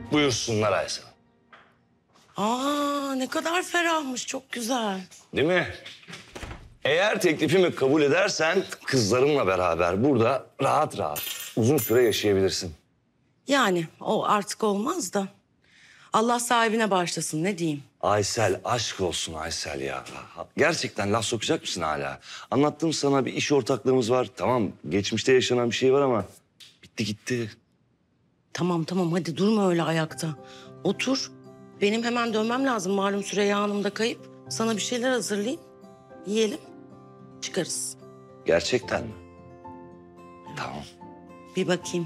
Buyursunlar Aysel. Aa, ne kadar ferahmış, çok güzel. Değil mi? Eğer teklifimi kabul edersen kızlarımla beraber burada rahat rahat uzun süre yaşayabilirsin. Yani o artık olmaz da. Allah sahibine bağışlasın, ne diyeyim? Aysel, aşk olsun Aysel ya. Gerçekten laf sokacak mısın hala? Anlattım sana, bir iş ortaklığımız var. Tamam, geçmişte yaşanan bir şey var ama bitti gitti. Tamam hadi durma öyle ayakta. Otur. Benim hemen dönmem lazım. Malum Süreyya Hanım da kayıp. Sana bir şeyler hazırlayayım. Yiyelim. Çıkarız. Gerçekten mi? Tamam. Bir bakayım.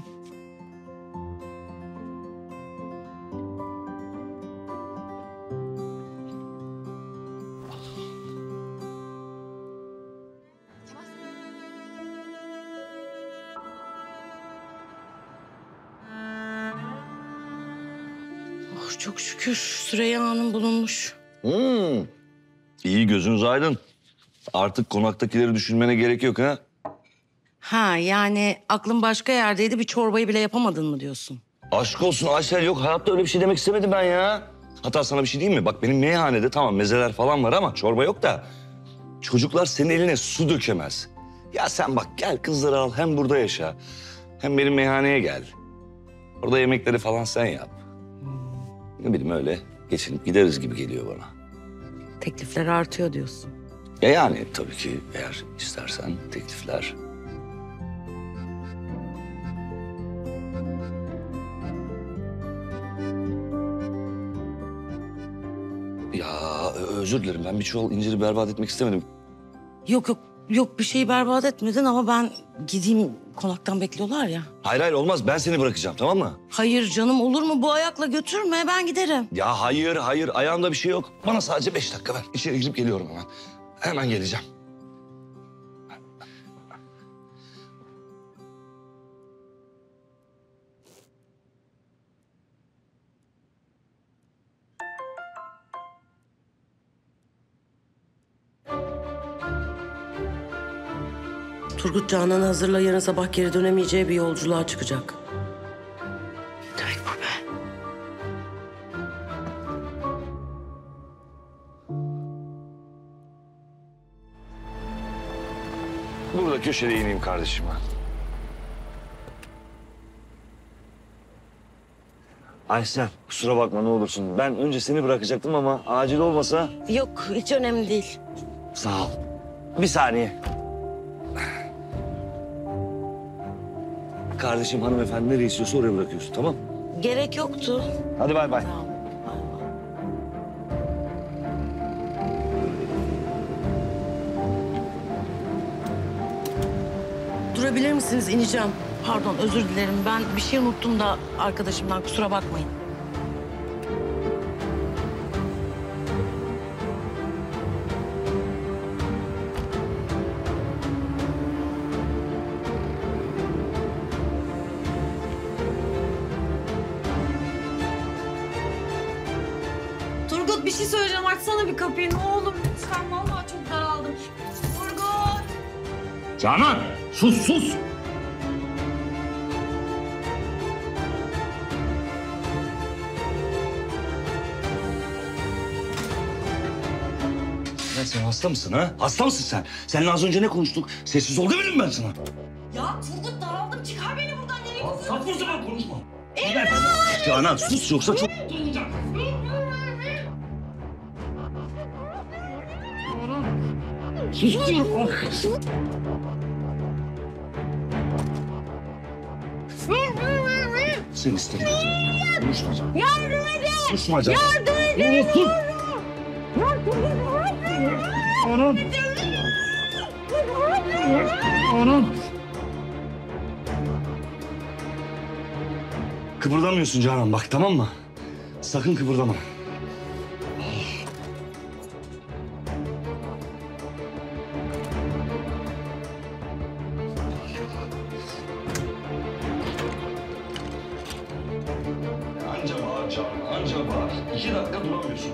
Oh, çok şükür Süreyya Hanım bulunmuş. İyi, gözünüz aydın. Artık konaktakileri düşünmene gerek yok ha? Ha, yani aklın başka yerdeydi, bir çorbayı bile yapamadın mı diyorsun? Aşk olsun Aysel, yok hayatta öyle bir şey demek istemedim ben ya. Hatta sana bir şey diyeyim mi? Bak benim meyhanede tamam mezeler falan var ama çorba yok da... çocuklar senin eline su dökemez. Ya sen bak gel kızları al, hem burada yaşa hem benim meyhaneye gel. Orada yemekleri falan sen yap. Ne bileyim öyle geçinip gideriz gibi geliyor bana. Teklifler artıyor diyorsun. Ya yani tabii ki eğer istersen teklifler. Ya özür dilerim, ben bir çuval inciri berbat etmek istemedim. Yok bir şeyi berbat etmedin ama ben gideyim, konaktan bekliyorlar ya. Hayır olmaz, ben seni bırakacağım, tamam mı? Hayır canım, olur mu, bu ayakla götürme, ben giderim. Ya hayır ayağımda bir şey yok. Bana sadece 5 dakika ver. İçeri girip geliyorum hemen. Hemen geleceğim. Turgut Canan'ı hazırla, yarın sabah geri dönemeyeceği bir yolculuğa çıkacak. Demek bu be. Burada köşede ineyim kardeşim ben. Aysel, kusura bakma ne olursun. Ben önce seni bırakacaktım ama acil olmasa... Yok, hiç önemli değil. Sağ ol. Bir saniye. Kardeşim hanımefendi nereye istiyorsa oraya bırakıyorsun, tamam? Gerek yoktu. Hadi bay bay. Tamam. Durabilir misiniz? İneceğim. Pardon, özür dilerim. Ben bir şey unuttum da arkadaşımdan, kusura bakmayın. Turgut, bir şey söyleyeceğim. Açsana bir kapıyı. Ne olur lütfen. Vallahi çok daraldım. Turgut! Canan, sus! Ya sen hasta mısın ha? Hasta mısın sen? Seninle az önce ne konuştuk? Sessiz ol demedim ben sana. Ya Turgut, daraldım. Çıkar beni buradan. Nereye gidiyorsun? Saf o zaman konuşma. İmran! Canan sus yoksa çok... Sus diyorum. Sen istedin. Konuşmayacağım. Yardım edin! Konuşmayacağım. Yardım edin! Sus! Anam! Anam! Kıpırdamıyorsun Canan bak, tamam mı? Sakın kıpırdama. Anca bağır Canan, anca bağır. 2 dakika duramıyorsun.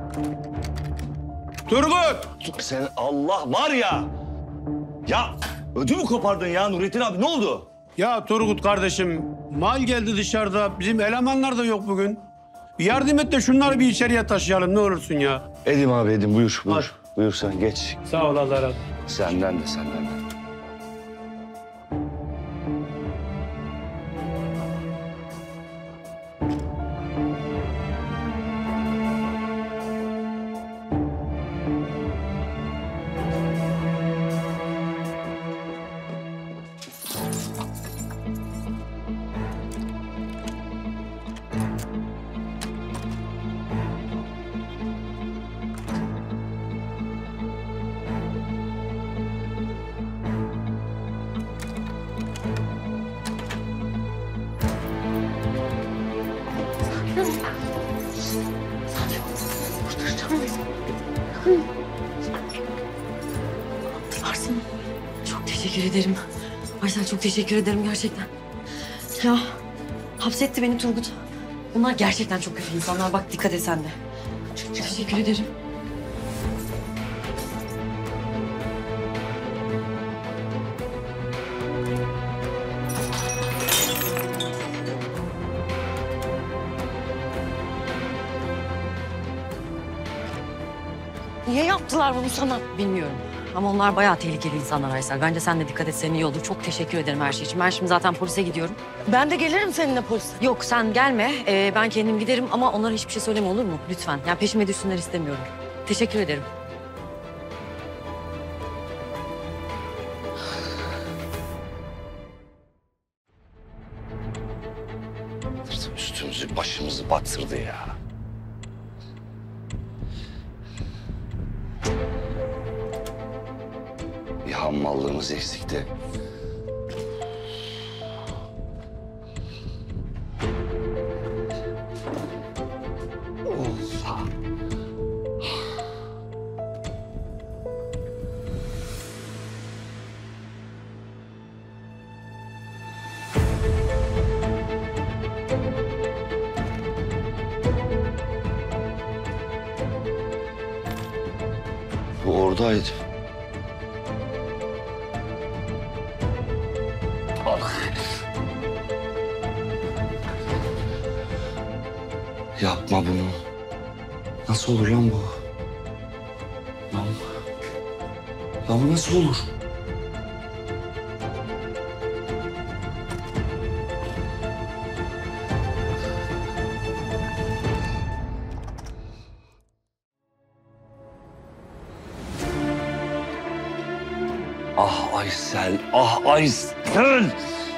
Turgut! Sen Allah var ya! Ya Ödümü kopardın ya Nurettin abi, ne oldu? Ya Turgut kardeşim, mal geldi dışarıda. Bizim elemanlar da yok bugün. Bir yardım et de şunları bir içeriye taşıyalım ne olursun ya. Edim abi Edim, buyur. Hadi. Buyur sen geç. Sağ ol Allah razı olsun. Senden de. Varsın. Çok teşekkür ederim. Aysel çok teşekkür ederim gerçekten. Ya hapsetti beni Turgut. Bunlar gerçekten çok kötü insanlar. Bak dikkat et sen de. Çok teşekkür ederim. Niye yaptılar bunu sana? Bilmiyorum. Ama onlar bayağı tehlikeli insanlar Aysel. Bence sen de dikkat etsen iyi olur. Çok teşekkür ederim her şey için. Ben şimdi zaten polise gidiyorum. Ben de gelirim seninle polise. Yok sen gelme. Ben kendim giderim ama onlara hiçbir şey söyleme olur mu? Lütfen. Yani peşime düşsünler istemiyorum. Teşekkür ederim. Üstümüzü başımızı batırdı ya. Bir hammallığımız eksikti. Of. Bu oradaydı. Ah. Yapma bunu. Nasıl olur lan bu? Lan, lan bu nasıl olur? Ah Aysel, ah Aysel!